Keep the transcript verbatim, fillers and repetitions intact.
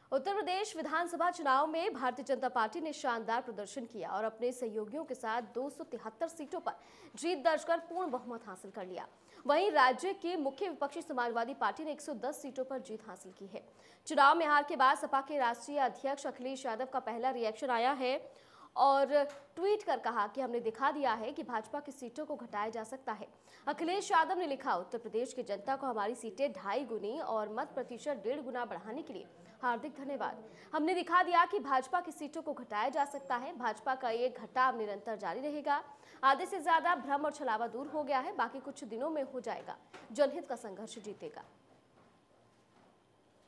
उत्तर प्रदेश विधानसभा चुनाव में भारतीय जनता पार्टी ने शानदार प्रदर्शन किया और अपने सहयोगियों के साथ दो सौ तिहत्तर सीटों पर जीत दर्ज कर पूर्ण बहुमत हासिल कर लिया। वहीं राज्य की मुख्य विपक्षी समाजवादी पार्टी ने एक सौ दस सीटों पर जीत हासिल की है। चुनाव में हार के बाद सपा के राष्ट्रीय अध्यक्ष अखिलेश यादव का पहला रिएक्शन आया है और ट्वीट कर कहा कि हमने दिखा दिया है कि भाजपा की सीटों को घटाया जा सकता है। अखिलेश यादव ने लिखा, उत्तर प्रदेश की जनता को हमारी सीटें ढाई गुनी और मत प्रतिशत डेढ़ गुना बढ़ाने के लिए हार्दिक धन्यवाद। हमने दिखा दिया कि भाजपा की सीटों को घटाया जा सकता है। भाजपा का ये घटाव निरंतर जारी रहेगा। आधे से ज्यादा भ्रम और छलावा दूर हो गया है। बाकी कुछ दिनों में हो जाएगा। जनहित का संघर्ष जीतेगा।